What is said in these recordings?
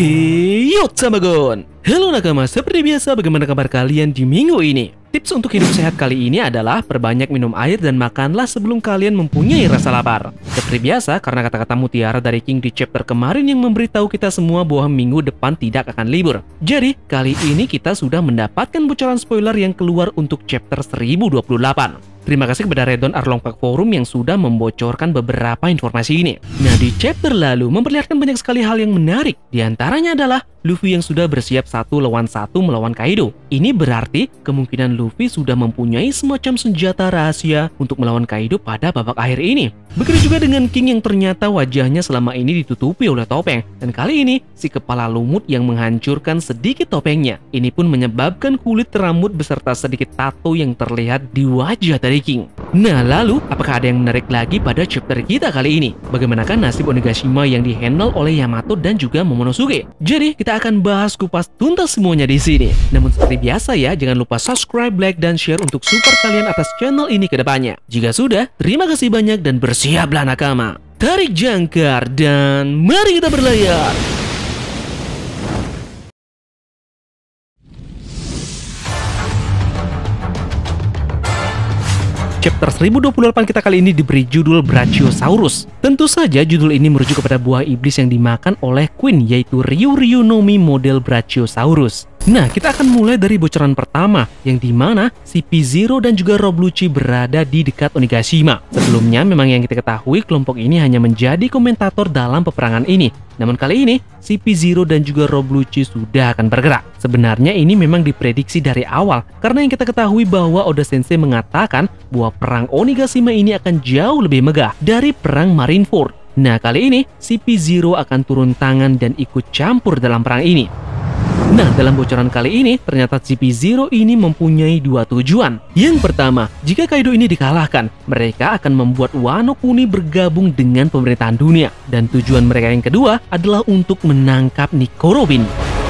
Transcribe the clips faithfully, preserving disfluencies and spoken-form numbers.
Heyo Tamagon. Halo nakama, seperti biasa bagaimana kabar kalian di minggu ini? Tips untuk hidup sehat kali ini adalah perbanyak minum air dan makanlah sebelum kalian mempunyai rasa lapar. Seperti biasa, karena kata-kata mutiara dari King di chapter kemarin yang memberitahu kita semua bahwa minggu depan tidak akan libur. Jadi, kali ini kita sudah mendapatkan bocoran spoiler yang keluar untuk chapter seribu dua puluh delapan. Terima kasih kepada Redon Arlongpak Forum yang sudah membocorkan beberapa informasi ini. Nah, di chapter lalu memperlihatkan banyak sekali hal yang menarik. Di antaranya adalah Luffy yang sudah bersiap satu lawan satu melawan Kaido. Ini berarti kemungkinan Luffy sudah mempunyai semacam senjata rahasia untuk melawan Kaido pada babak akhir ini. Begitu juga dengan King yang ternyata wajahnya selama ini ditutupi oleh topeng. Dan kali ini, si kepala lumut yang menghancurkan sedikit topengnya. Ini pun menyebabkan kulit rambut beserta sedikit tato yang terlihat di wajah dari King. Nah, lalu apakah ada yang menarik lagi pada chapter kita kali ini? Bagaimanakah nasib Onigashima yang dihandle oleh Yamato dan juga Momonosuke? Jadi, kita akan bahas kupas tuntas semuanya di sini. Namun seperti biasa ya, jangan lupa subscribe, like, dan share untuk support kalian atas channel ini ke depannya. Jika sudah, terima kasih banyak dan bersiaplah nakama. Tarik jangkar dan mari kita berlayar. Chapter seribu dua puluh delapan kita kali ini diberi judul Brachiosaurus. Tentu saja judul ini merujuk kepada buah iblis yang dimakan oleh Queen, yaitu Ryu Ryu no Mi model Brachiosaurus. Nah, kita akan mulai dari bocoran pertama, yang dimana si P-Zero dan juga Rob Lucci berada di dekat Onigashima. Sebelumnya, memang yang kita ketahui kelompok ini hanya menjadi komentator dalam peperangan ini. Namun kali ini, si P-Zero dan juga Rob Lucci sudah akan bergerak. Sebenarnya ini memang diprediksi dari awal, karena yang kita ketahui bahwa Oda Sensei mengatakan bahwa perang Onigashima ini akan jauh lebih megah dari perang Marineford. Nah, kali ini, si P-Zero akan turun tangan dan ikut campur dalam perang ini. Nah, dalam bocoran kali ini, ternyata si P-Zero ini mempunyai dua tujuan. Yang pertama, jika Kaido ini dikalahkan, mereka akan membuat Wano Kuni bergabung dengan pemerintahan dunia. Dan tujuan mereka yang kedua adalah untuk menangkap Nico Robin.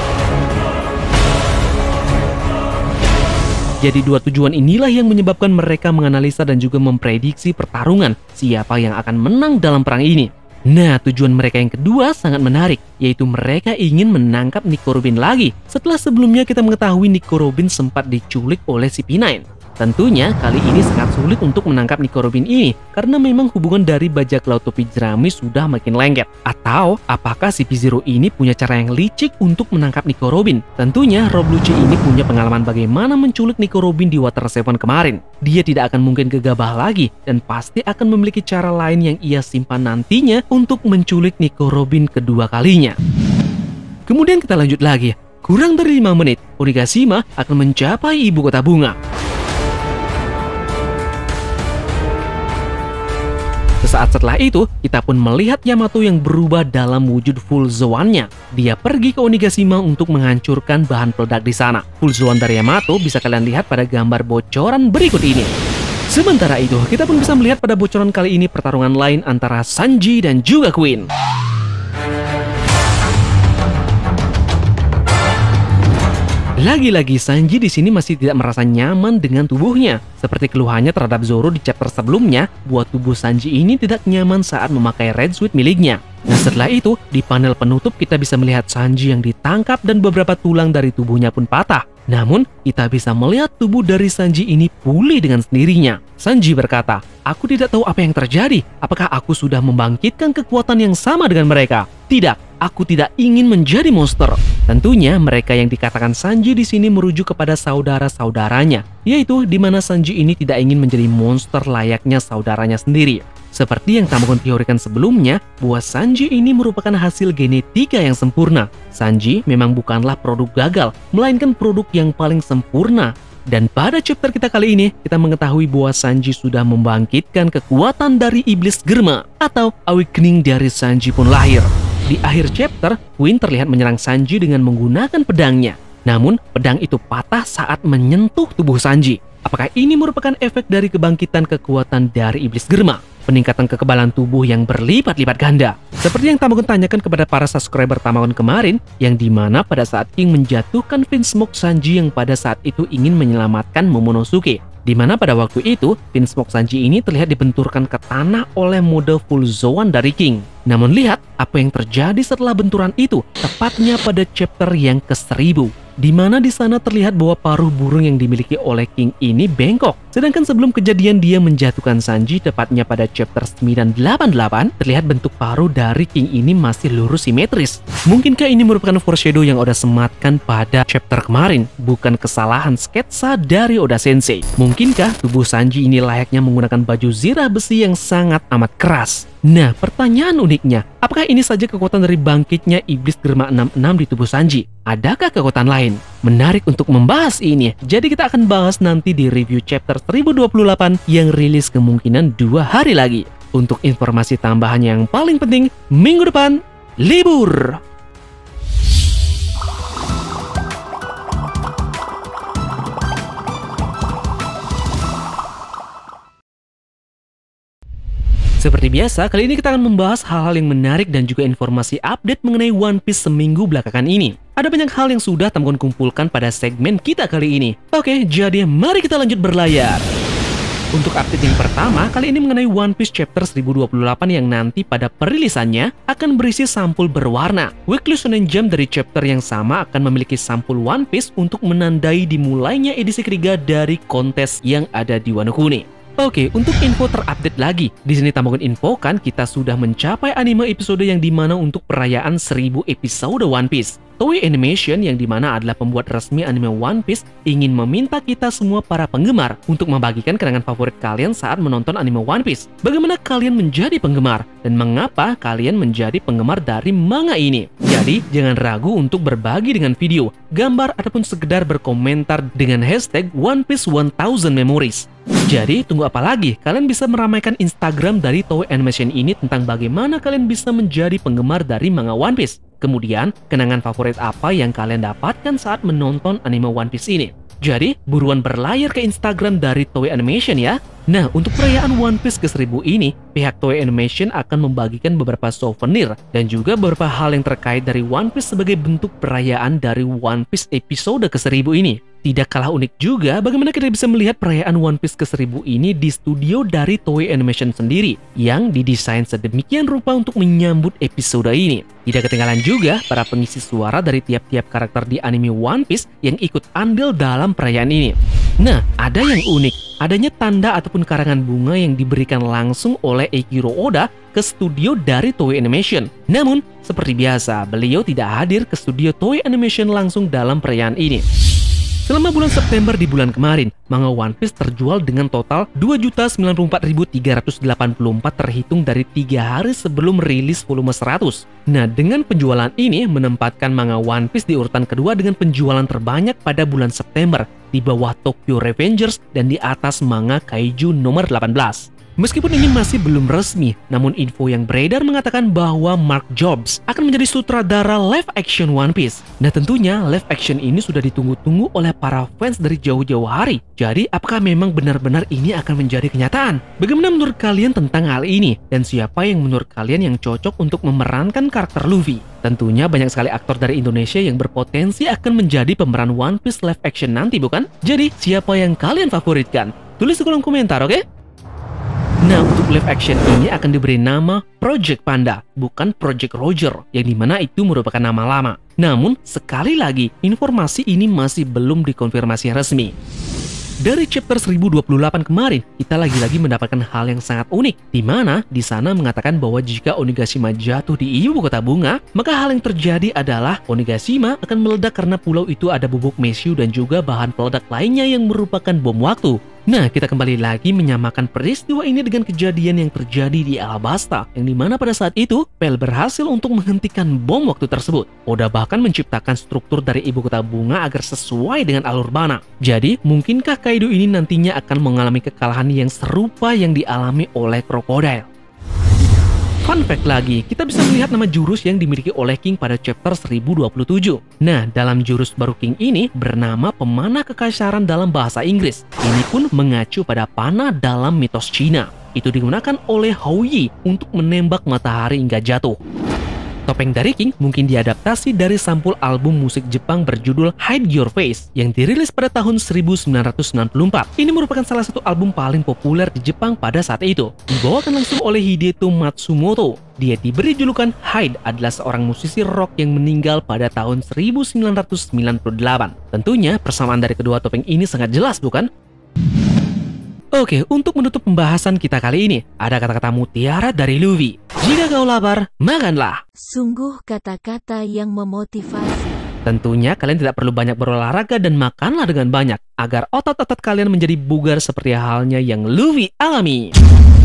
Jadi dua tujuan inilah yang menyebabkan mereka menganalisa dan juga memprediksi pertarungan siapa yang akan menang dalam perang ini. Nah, tujuan mereka yang kedua sangat menarik, yaitu mereka ingin menangkap Nico Robin lagi setelah sebelumnya kita mengetahui Nico Robin sempat diculik oleh si P sembilan. Tentunya kali ini sangat sulit untuk menangkap Nico Robin ini karena memang hubungan dari bajak laut topi jerami sudah makin lengket. Atau apakah si P-Zero ini punya cara yang licik untuk menangkap Nico Robin? Tentunya Rob Lucci ini punya pengalaman bagaimana menculik Nico Robin di Water Seven kemarin. Dia tidak akan mungkin gegabah lagi dan pasti akan memiliki cara lain yang ia simpan nantinya untuk menculik Nico Robin kedua kalinya. Kemudian kita lanjut lagi. Kurang dari lima menit, Onigashima akan mencapai ibu kota bunga. Sesaat setelah itu, kita pun melihat Yamato yang berubah dalam wujud Full Zoan-nya. Dia pergi ke Onigashima untuk menghancurkan bahan peledak di sana. Full Zoan dari Yamato bisa kalian lihat pada gambar bocoran berikut ini. Sementara itu, kita pun bisa melihat pada bocoran kali ini pertarungan lain antara Sanji dan juga Queen. Lagi-lagi Sanji di sini masih tidak merasa nyaman dengan tubuhnya. Seperti keluhannya terhadap Zoro di chapter sebelumnya, buat tubuh Sanji ini tidak nyaman saat memakai Red Suit miliknya. Nah, setelah itu, di panel penutup kita bisa melihat Sanji yang ditangkap dan beberapa tulang dari tubuhnya pun patah. Namun, kita bisa melihat tubuh dari Sanji ini pulih dengan sendirinya. Sanji berkata, "Aku tidak tahu apa yang terjadi. Apakah aku sudah membangkitkan kekuatan yang sama dengan mereka? Tidak, aku tidak ingin menjadi monster." Tentunya mereka yang dikatakan Sanji di sini merujuk kepada saudara-saudaranya, yaitu di mana Sanji ini tidak ingin menjadi monster layaknya saudaranya sendiri. Seperti yang Tamagon teorikan sebelumnya, bahwa Sanji ini merupakan hasil genetika yang sempurna. Sanji memang bukanlah produk gagal, melainkan produk yang paling sempurna. Dan pada chapter kita kali ini, kita mengetahui bahwa Sanji sudah membangkitkan kekuatan dari iblis Germa, atau awakening dari Sanji pun lahir. Di akhir chapter, Queen terlihat menyerang Sanji dengan menggunakan pedangnya. Namun, pedang itu patah saat menyentuh tubuh Sanji. Apakah ini merupakan efek dari kebangkitan kekuatan dari iblis Germa? Peningkatan kekebalan tubuh yang berlipat-lipat ganda. Seperti yang Tamagon tanyakan kepada para subscriber Tamagon kemarin, yang dimana pada saat King menjatuhkan Vinsmoke Sanji yang pada saat itu ingin menyelamatkan Momonosuke. di mana pada waktu itu, Vinsmoke Sanji ini terlihat dibenturkan ke tanah oleh mode full Zoan dari King. Namun lihat apa yang terjadi setelah benturan itu, tepatnya pada chapter yang ke seribu. Di mana di sana terlihat bahwa paruh burung yang dimiliki oleh King ini bengkok. Sedangkan sebelum kejadian dia menjatuhkan Sanji, tepatnya pada chapter sembilan delapan delapan, terlihat bentuk paruh dari King ini masih lurus simetris. Mungkinkah ini merupakan foreshadow yang Oda sematkan pada chapter kemarin, bukan kesalahan sketsa dari Oda Sensei? Mungkinkah tubuh Sanji ini layaknya menggunakan baju zirah besi yang sangat amat keras? Nah, pertanyaan uniknya, apakah ini saja kekuatan dari bangkitnya iblis Germa enam enam di tubuh Sanji? Adakah kekuatan lain? Menarik untuk membahas ini, jadi kita akan bahas nanti di review chapter seribu dua puluh delapan yang rilis kemungkinan dua hari lagi. Untuk informasi tambahan yang paling penting, minggu depan, libur! Seperti biasa, kali ini kita akan membahas hal-hal yang menarik dan juga informasi update mengenai One Piece seminggu belakangan ini. Ada banyak hal yang sudah Tamgon kumpulkan pada segmen kita kali ini. Oke, jadi mari kita lanjut berlayar. Untuk update yang pertama, kali ini mengenai One Piece chapter seribu dua puluh delapan yang nanti pada perilisannya akan berisi sampul berwarna. Weekly Shonen Jump dari chapter yang sama akan memiliki sampul One Piece untuk menandai dimulainya edisi ketiga dari kontes yang ada di Wano Kuni. Oke, untuk info terupdate lagi, di sini Tamgon infokan kita sudah mencapai anime episode yang dimana untuk perayaan seribu episode One Piece. Toei Animation yang dimana adalah pembuat resmi anime One Piece ingin meminta kita semua para penggemar untuk membagikan kenangan favorit kalian saat menonton anime One Piece. Bagaimana kalian menjadi penggemar dan mengapa kalian menjadi penggemar dari manga ini? Jadi jangan ragu untuk berbagi dengan video, gambar ataupun sekedar berkomentar dengan hashtag One Piece one thousand Memories. Jadi tunggu apa lagi? Kalian bisa meramaikan Instagram dari Toei Animation ini tentang bagaimana kalian bisa menjadi penggemar dari manga One Piece. Kemudian, kenangan favorit apa yang kalian dapatkan saat menonton anime One Piece ini? Jadi, buruan berlayar ke Instagram dari Toei Animation ya. Nah, untuk perayaan One Piece ke seribu ini, pihak Toei Animation akan membagikan beberapa souvenir dan juga beberapa hal yang terkait dari One Piece sebagai bentuk perayaan dari One Piece episode ke seribu ini. Tidak kalah unik juga bagaimana kita bisa melihat perayaan One Piece ke seribu ini di studio dari Toei Animation sendiri yang didesain sedemikian rupa untuk menyambut episode ini. Tidak ketinggalan juga para pengisi suara dari tiap-tiap karakter di anime One Piece yang ikut andil dalam perayaan ini. Nah, ada yang unik, adanya tanda ataupun karangan bunga yang diberikan langsung oleh Eiichiro Oda ke studio dari Toei Animation. Namun, seperti biasa, beliau tidak hadir ke studio Toei Animation langsung dalam perayaan ini. Selama bulan September di bulan kemarin, manga One Piece terjual dengan total dua juta sembilan puluh empat ribu tiga ratus delapan puluh empat terhitung dari tiga hari sebelum rilis volume seratus. Nah, dengan penjualan ini menempatkan manga One Piece di urutan kedua dengan penjualan terbanyak pada bulan September, di bawah Tokyo Revengers dan di atas manga Kaiju nomor delapan belas. Meskipun ini masih belum resmi, namun info yang beredar mengatakan bahwa Mark Jobs akan menjadi sutradara live action One Piece. Nah tentunya live action ini sudah ditunggu-tunggu oleh para fans dari jauh-jauh hari. Jadi apakah memang benar-benar ini akan menjadi kenyataan? Bagaimana menurut kalian tentang hal ini? Dan siapa yang menurut kalian yang cocok untuk memerankan karakter Luffy? Tentunya banyak sekali aktor dari Indonesia yang berpotensi akan menjadi pemeran One Piece live action nanti bukan? Jadi siapa yang kalian favoritkan? Tulis di kolom komentar, oke? Okay? Nah, untuk live action ini akan diberi nama Project Panda, bukan Project Roger, yang dimana itu merupakan nama lama. Namun, sekali lagi, informasi ini masih belum dikonfirmasi resmi. Dari chapter seribu dua puluh delapan kemarin, kita lagi-lagi mendapatkan hal yang sangat unik, di mana di sana mengatakan bahwa jika Onigashima jatuh di ibu kota bunga, maka hal yang terjadi adalah Onigashima akan meledak karena pulau itu ada bubuk mesiu dan juga bahan peledak lainnya yang merupakan bom waktu. Nah, kita kembali lagi menyamakan peristiwa ini dengan kejadian yang terjadi di Alabasta, yang dimana pada saat itu, Pell berhasil untuk menghentikan bom waktu tersebut. Oda bahkan menciptakan struktur dari ibu kota bunga agar sesuai dengan alur mana. Jadi, mungkinkah Kaido ini nantinya akan mengalami kekalahan yang serupa yang dialami oleh Crocodile? Fun fact lagi, kita bisa melihat nama jurus yang dimiliki oleh King pada chapter seribu dua puluh tujuh. Nah, dalam jurus baru King ini bernama Pemanah Kekaisaran dalam bahasa Inggris. Ini pun mengacu pada panah dalam mitos Cina. Itu digunakan oleh Hou Yi untuk menembak matahari hingga jatuh. Topeng dari King mungkin diadaptasi dari sampul album musik Jepang berjudul Hide Your Face yang dirilis pada tahun seribu sembilan ratus sembilan puluh empat. Ini merupakan salah satu album paling populer di Jepang pada saat itu. Dibawakan langsung oleh Hideto Matsumoto. Dia diberi julukan Hyde adalah seorang musisi rock yang meninggal pada tahun seribu sembilan ratus sembilan puluh delapan. Tentunya persamaan dari kedua topeng ini sangat jelas, bukan? Oke, untuk menutup pembahasan kita kali ini, ada kata-kata mutiara dari Luffy. Jika kau lapar, makanlah. Sungguh kata-kata yang memotivasi. Tentunya kalian tidak perlu banyak berolahraga dan makanlah dengan banyak, agar otot-otot kalian menjadi bugar seperti halnya yang Luffy alami.